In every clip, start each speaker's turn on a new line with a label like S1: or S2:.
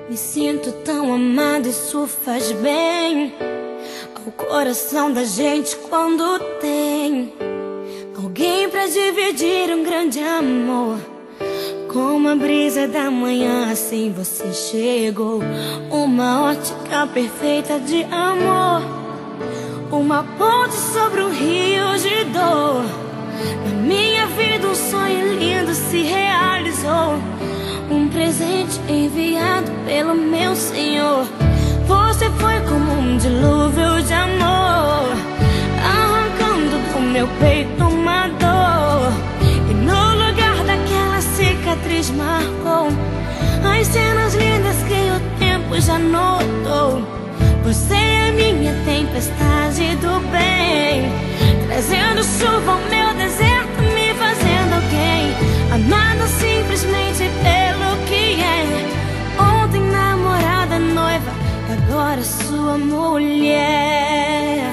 S1: Me sinto tão amada, isso faz bem ao coração da gente quando tem alguém pra dividir um grande amor. Como a brisa da manhã, assim você chegou. Uma ótica perfeita de amor, uma ponte sobre um rio de dor. Na minha vida um sonho lindo se realizou, um presente enviado pelo meu Senhor. Você foi como um dilúvio de amor, arrancando do meu peito uma dor. E no lugar daquela cicatriz marcou as cenas lindas que o tempo já notou. Você é minha tempestade do bem, trazendo chuva ao meu deserto, me fazendo alguém amada simplesmente pelo que é. Ontem namorada, noiva, agora sua mulher.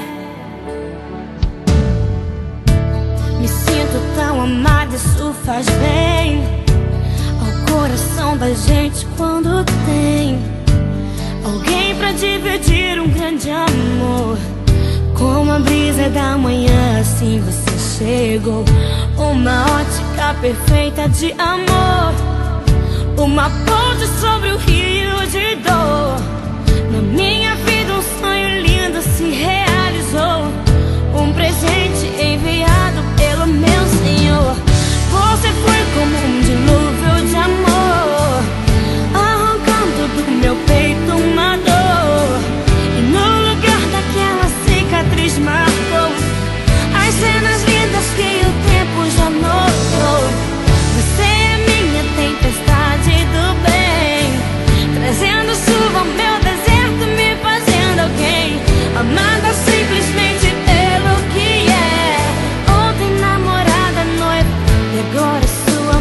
S1: Me sinto tão amada, isso faz bem ao coração da gente quando tem alguém pra dividir um grande amor. Como a brisa da manhã, assim você chegou. Uma ótica perfeita de amor, uma ponte sobre o rio de dor. Na minha vida um sonho lindo se realizou, um presente enviado pelo meu Senhor. Você foi como um dilúvio de amor, arrancando do meu peito uma dor. E no lugar daquela cicatriz marcou as cenas lindas que o tempo já notou. Você é minha tempestade do bem, trazendo chuva ao meu deserto, me fazendo alguém amada simplesmente pelo que é. Ontem namorada, noiva, e agora sua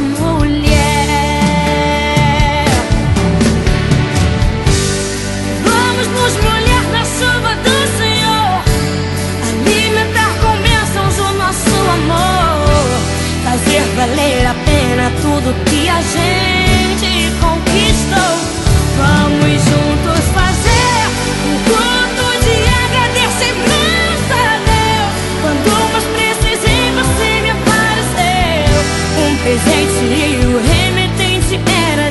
S1: mulher. Vamos nos molhar na chuva do Senhor, alimentar com bênçãos o nosso amor, fazer valer a pena tudo que a gente conquistou. Vamos juntos fazer um culto de agradecimento a Deus. Quando mais precisei, você me apareceu, um presente e o remetente era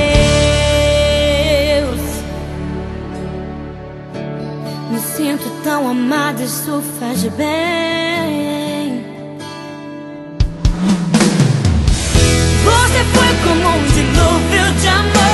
S1: Deus. Me sinto tão amada, isso faz bem. Você foi como um dilúvio de amor,